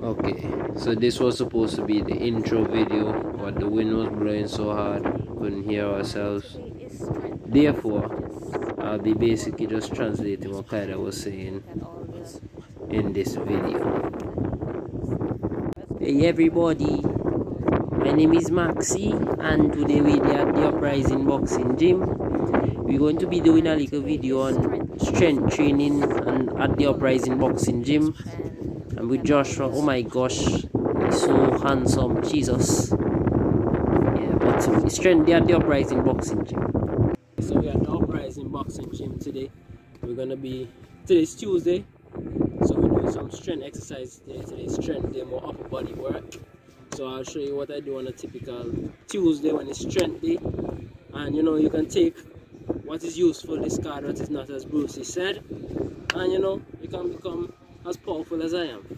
Okay, so this was supposed to be the intro video, but the wind was blowing so hard, couldn't hear ourselves. Therefore, I'll be basically just translating what Kaida was saying in this video. Hey everybody, my name is Maxi, and today we're at the Uprising Boxing Gym. We're going to be doing a little video on strength training and at the Uprising Boxing Gym. And with Joshua, oh my gosh, he's so handsome, Jesus. Yeah, but it's trendy at the Uprising Boxing Gym. So we're at the Uprising Boxing Gym today. Today's Tuesday, so we're doing some strength exercise today. Today's strength day, more upper body work. So I'll show you what I do on a typical Tuesday when it's strength day. And you know, you can take what is useful, discard what is not, as Brucey said. And you know, you can become as powerful as I am.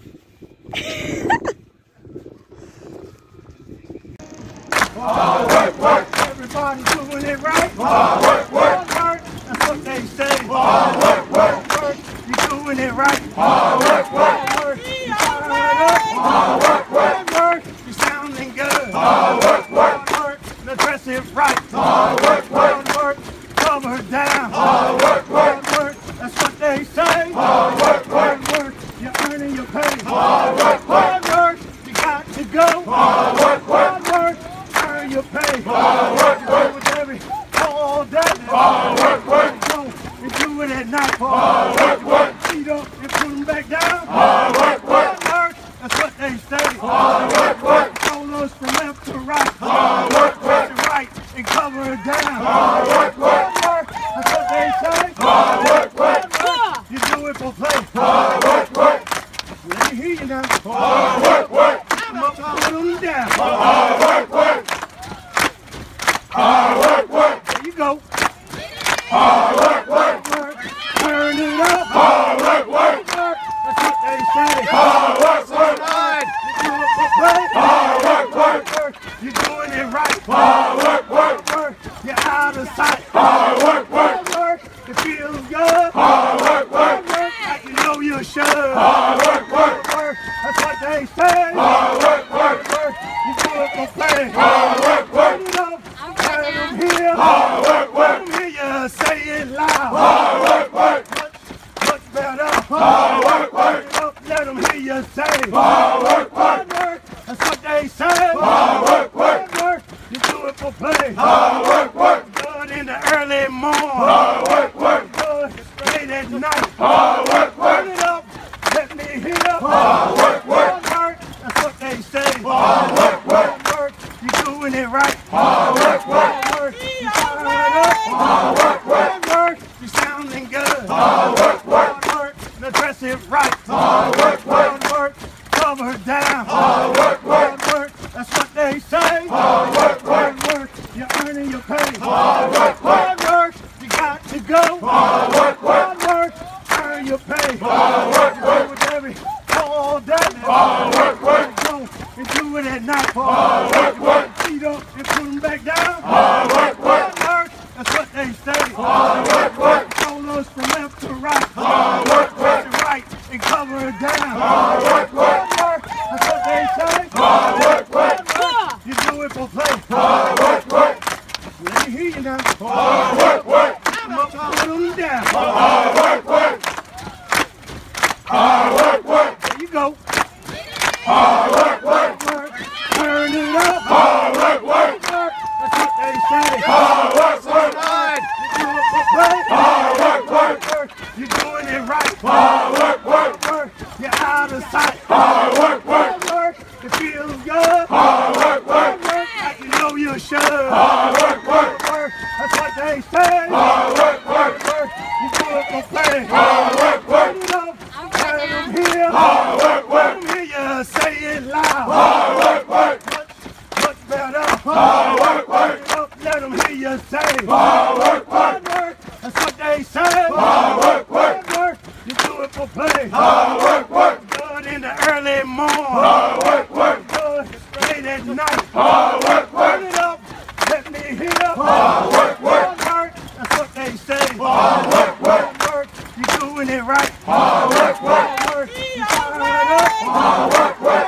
Hard work. Everybody doing it right. Hard work. That's what they say. Hard work. You're doing it right. Hard work. You firing it up. Hard work. You sounding good. Hard work. The dress it right. Hard work. Cover down. Hard work. That's what they say. Hard work. You're earning your pay. Hard work. You got to go. Hard work. Earn your pay. Hard work. With every all day. Hard work. You do it at night. Hard work. Feet up, you put them back down. Hard work. That's what they say. Hard work. Shoulders from left to right. Hard work. Press it right and cover it down. Hard work. That's what they say. Hard work. You do it for play. Hard work. Let me hear you now. Hard work. Come up, put them down. Hard work. Hard work. There you go. Hard work. Turn it up. Hard work. That's what they say. Hard work. You do it for play. Hard work. You're doing it right. Hard work. You're out of sight. Hard work. It feels good. Hard work. Like you know you should. Hard work. That's what they say. Hard work. You do it for play. Hard work. Turn them here. Hard work. Hear you say it loud. Hard work. Much better. Hard work. Let them hear you say. Hard work. That's what they say. Hard work. You do it for play. Hard work. Good in the early morning. Hard work. Good late at night. Hard work. Turn it up. Let me hear. Hard work. That's what they say. Hard work. You doing it right. Hard work. You firing it up. Hard work. You sounding good. Hard work. The dress it right. Hard work. Cover down. Hard work. That's what they say. Hard work. You're earning your pay. Hard work. You got to go. Hard work. Earn your pay. Hard work. With every all day. Hard work. You do it at night. Hard work. Feet up, you put them back down. Hard work. That's what they say. Hard work. Shoulders from left to right. Hard work. Press it right and cover it down. Hard work. That's what they say. Hard work. You do it for play. Hard work. Let me hear you now. Hard work. Come up, put them down. Hard work. Hard work. There you go. Hard work. Turn it up. Hard work. That's what they say. Hard work. You do it for play. Hard work. You're doing it right. Hard work. You're out of sight. Hard work. It feels good. Hard work. Like you know you should. Hard work. That's what they say. Hard work. You do it for play. Hard work. Turn them here. Hard work. Hear you say it loud. Hard work. Much better. Hard work. Let them hear you say. Hard work. That's what they say. Hard work. You do it for play. Hard work. Good in the early morning. Hard work. Good late at night. Hard work. Turn it up. Let me hear. Hard work. That's what they say. Hard work. You doing it right. Hard work. You firing it up. Hard work.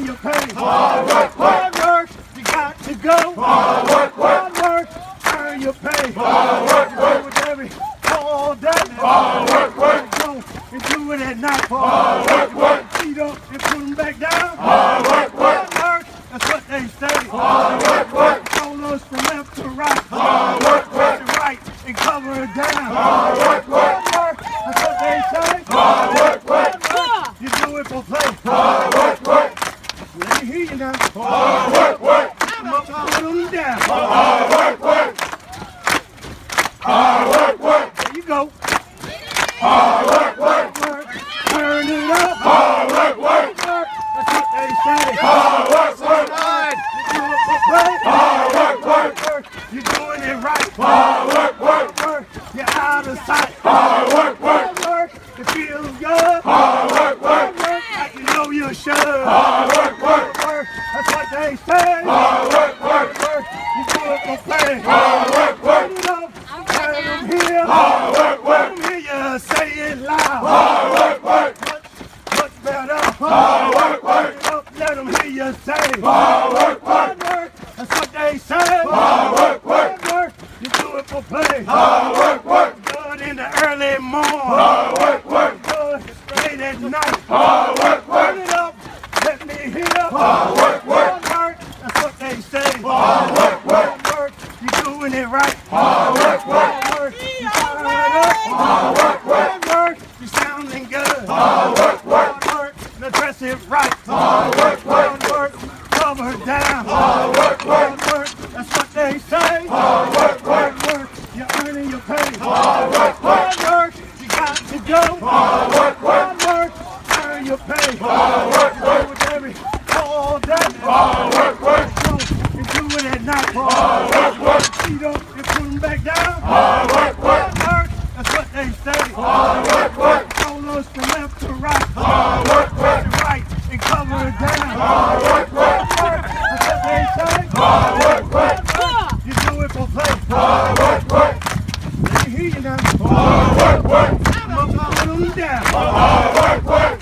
earning your pay. Hard work, you got to go. Hard work, earn your pay. Hard work, with every all day. Hard work, go and do it at night. Hard work, feet up and put them back down. Hard work, that's what they say. Hard work, roll us from left to right. Hard work, to right and cover it down. Hard work, that's what they say. Hard work, you do it for play. Hard work, let me hear you now. Hard work, come up and put them down. Hard work, there you go. Hard work, turn it up. Hard work, that's what they say. Hard work, you do it for play. Hard work, you're doing it right. Hard work, you're out of sight. Hard work, it feels good. Hard work, like you know you should. Hard work, that's what they say. Hard work, you do it for play. Hard work, turn them here. Hard work, hear you say it loud. Hard work, much better. Hard work, let them hear you say. Hard work, that's what they say. Hard work, you do it for play. Hard work, good in the early morning. Hard work, good late at night. Hard work, turn it up, let me hear. Hard work, that's what they say. Hard work, you doing it right. Hard work, you turn it up. Hard work, you sounding good. Hard work, now dress it right. Hard work, cover down. Hard work, that's what they say. Hard work, you're earning your pay. Hard work, you got to go. Hard work, earn your pay. Hard work, with every all day. Hard work, you do it at night. Hard work, feet up and put them back down. Hard work, that's what they say. Hard work, roll us from left to right. Hard work, to right and cover it down. Hard work, that's what they say. Hard work, you do it for play. Hard work, let me hear you now. Hard work, come up and put them down. Hard work,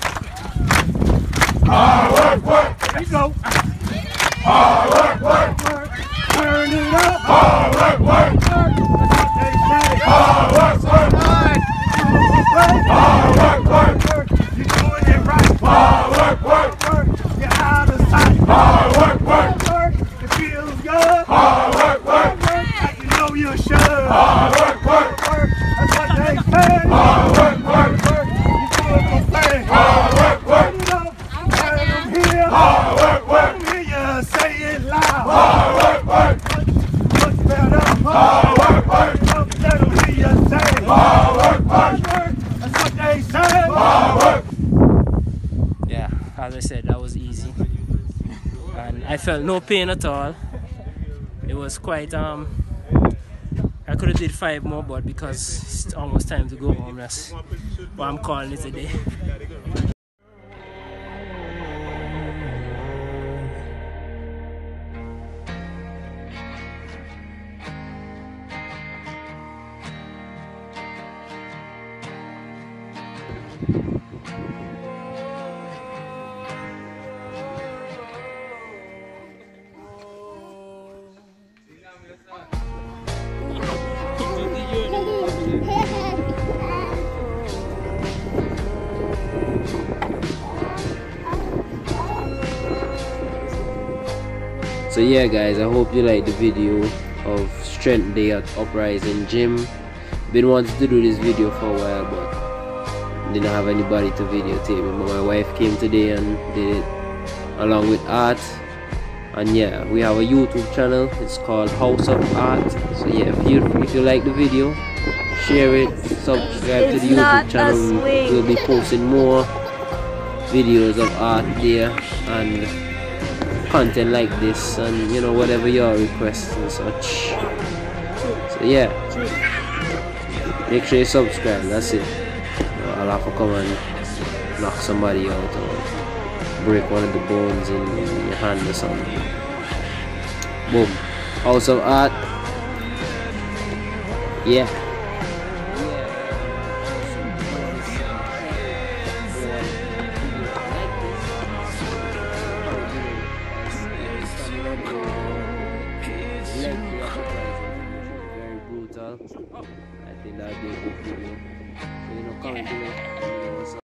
there you go. Hard work, turn it up. Hard work, that's what they say. Hard work, you're doing it right. Hard work, you're out of sight. Hard work, it feels good. Hard work, like you know you should. Hard work, that's what they say. Hard work, you do it for play. Hard work, turn them here. Hard work, hear you say it loud. Hard work, much better. Hard work, let them hear you say. Hard work, that's what they say. Hard work. Yeah, as I said, that was easy. And I felt no pain at all. It was quite I could have did 5 more, but because it's almost time to go home, that's why I'm calling it a day. So yeah guys, I hope you like the video of Strength Day at Uprising Gym. Been wanting to do this video for a while, but didn't have anybody to videotape me. But my wife came today and did it along with Art. And yeah, we have a YouTube channel. It's called House of Art. So yeah, if you like the video, share it, subscribe to the YouTube channel. We'll be posting more videos of art there and content like this, and you know, whatever your requests and such. So yeah, make sure you subscribe. That's it. I'll have to come and knock somebody out or break one of the bones in your hand or something. Boom. House of Art. Yeah. channel. I think that'll be a good video. So, comment below.